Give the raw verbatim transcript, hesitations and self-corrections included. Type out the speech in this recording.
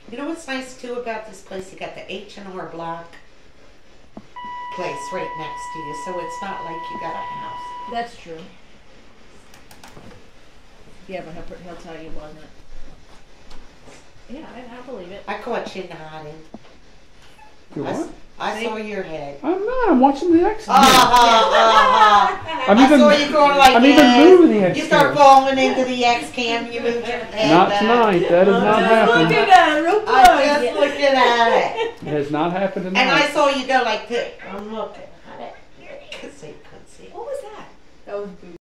You know what's nice too about this place? You got the H and R Block place right next to you, so it's not like you got a house. That's true. Yeah, but he'll, he'll tell you, wasn't it? Yeah, I, I believe it. I caught you nodding. You I, what? I saw your head. I'm not. I'm watching the X. Uh huh. Uh huh. I'm I even, saw you going like I'm that. even moving the X You start falling into the X cam. You move your head. Not back. tonight. That has not happened. Looking at it, real I'm close. just looking at it. It has not happened tonight. And I saw you go like this. I'm looking at it. Couldn't see, couldn't see. What was that? That was